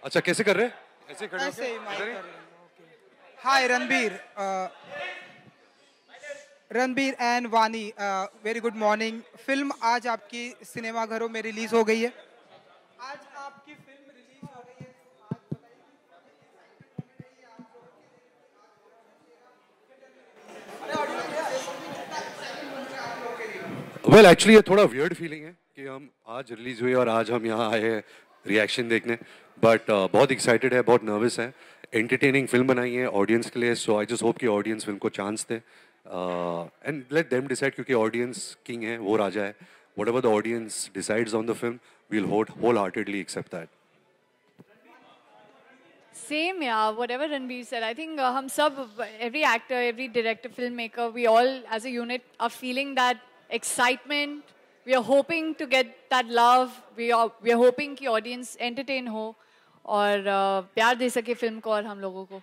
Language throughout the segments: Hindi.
अच्छा कैसे कर रहे हैं? ऐसे खड़े ऐसे ही होके? माइक इधर ही? कर रहे हैं, okay. Hi Ranbir, Ranbir and Vaani, very good morning. Film आज आपकी सिनेमाघरों में रिलीज हो गई है। आज आपकी फिल्म रिलीज हो गई है, तो आज बताइए कि आप लोगों के लिए वेल एक्चुअली ये थोड़ा वियर्ड फीलिंग है कि हम आज रिलीज हुए और आज हम यहाँ आए हैं रिएक्शन देखने, बट बहुत एक्साइटेड है, बहुत नर्वस है। एंटरटेनिंग फिल्म बनाई है ऑडियंस के लिए, सो आई जस्ट होप कि ऑडियंस फिल्म को चांस दे एंड लेट देम डिसाइड, क्योंकि ऑडियंस किंग है, वो राजा है। Whatever the audience decides on the film, we'll wholeheartedly accept that. Same, yeah. Whatever Ranveer said, I think hum sab, every actor, every director, filmmaker, we all as a unit are feeling that excitement. We are hoping to get that love. We are hoping कि audience entertain हो और प्यार दे सके film को और हम लोगों को.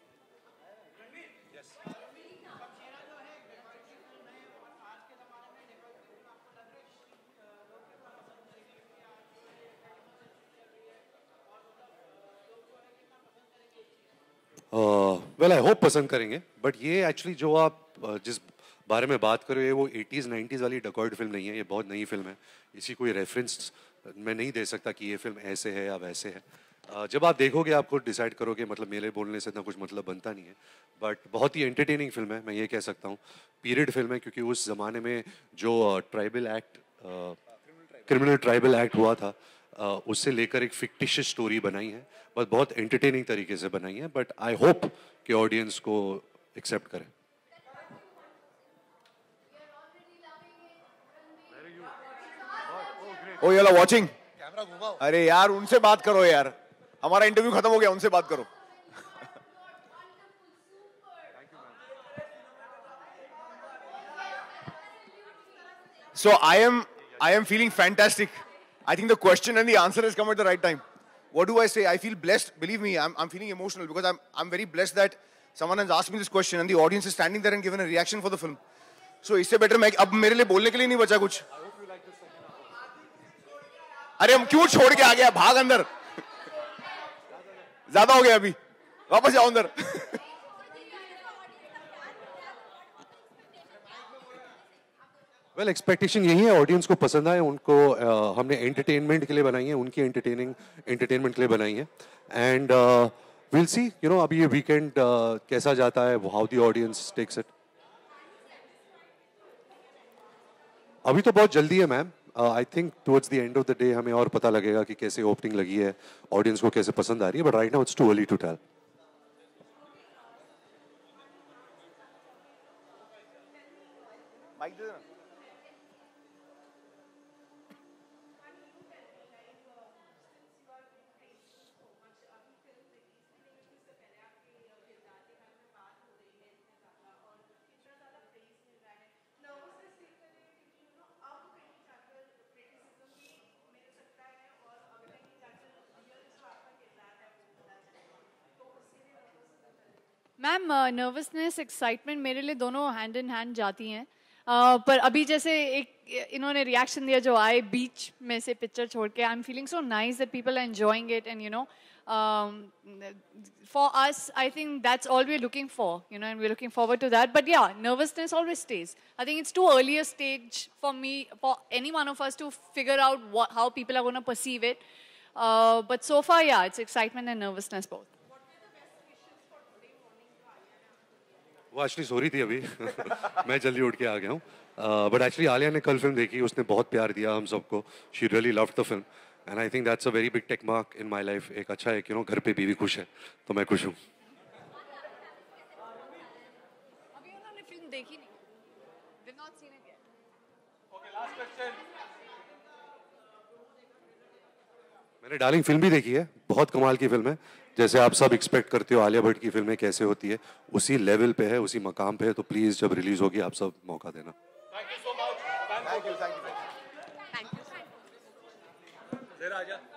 वेल आई होप पसंद करेंगे, बट ये एक्चुअली जो आप जिस बारे में बात कर रहे हो वो 80s 90s वाली डकॉइड फिल्म नहीं है, ये बहुत नई फिल्म है। इसी कोई रेफरेंस मैं नहीं दे सकता कि ये फिल्म ऐसे है या वैसे है। जब आप देखोगे आप खुद डिसाइड करोगे, मतलब मेरे बोलने से इतना कुछ मतलब बनता नहीं है, बट बहुत ही एंटरटेनिंग फिल्म है, मैं ये कह सकता हूँ। पीरियड फिल्म है, क्योंकि उस ज़माने में जो tribal act, criminal tribal act हुआ था, उससे लेकर एक फिक्टिशियस स्टोरी बनाई है, बट बहुत एंटरटेनिंग तरीके से बनाई है। बट आई होप कि ऑडियंस को एक्सेप्ट करें। ओ ये लो वाचिंग कैमरा घुमाओ। अरे यार उनसे बात करो यार, हमारा इंटरव्यू खत्म हो गया, उनसे बात करो। So I am feeling fantastic. I think the question and the answer has come at the right time. What do I say? I feel blessed. Believe me, I'm feeling emotional because I'm very blessed that someone has asked me this question and the audience is standing there and given a reaction for the film. So इससे better मैं अब मेरे लिए बोलने के लिए नहीं बचा कुछ। अरे हम क्यों छोड़ के आ गया, भाग अंदर। ज्यादा हो गया अभी, वापस जाओ अंदर। वेल एक्सपेक्टेशन यही है, ऑडियंस को पसंद आए उनको। हमने एंटरटेनमेंट के लिए बनाई है, उनकी एंटरटेनमेंट के लिए बनाई है। And will see, you know, अभी ये वीकेंड कैसा जाता है, how the audience takes it. अभी तो बहुत जल्दी है ma'am, I think towards the end of the day हमें और पता लगेगा कि कैसे ओपनिंग लगी है, ऑडियंस को कैसे पसंद आ रही है, but right now it's too early to tell. Ma'am nervousness excitement मेरे लिए दोनों हैंड इन हैंड जाती हैं, पर अभी जैसे एक इन्होंने रिएक्शन दिया जो आए बीच में से पिक्चर छोड़ के, I am feeling so nice that people are enjoying it and you know for us I think that's all we're looking for, you know, and we're looking forward to that. But yeah, nervousness always stays. I think it's too early a stage for me, for any one of us to figure out how people are going to perceive it, but so far yeah, it's excitement and nervousness both. वो एक्चुअली सो रही थी अभी। मैं जल्दी उठ के आ गया हूँ, बट एक्चुअली आलिया ने कल फिल्म देखी, उसने बहुत प्यार दिया हम सबको। She really loved the film and I think that's a very big take mark in my life. एक अच्छा है कि नो घर पे बीवी खुश है, तो मैं खुश हूँ। अभी उन्होंने फिल्म देखी नहीं, they've not seen it yet. Okay, last question. मैंने डार्लिंग फिल्म भी देखी है, बहुत कमाल की फिल्म है। जैसे आप सब एक्सपेक्ट करते हो आलिया भट्ट की फिल्में कैसे होती है, उसी लेवल पे है, उसी मकाम पे है। तो प्लीज जब रिलीज होगी आप सब मौका देना। Thank you so much. Thank you. Zara, आजा।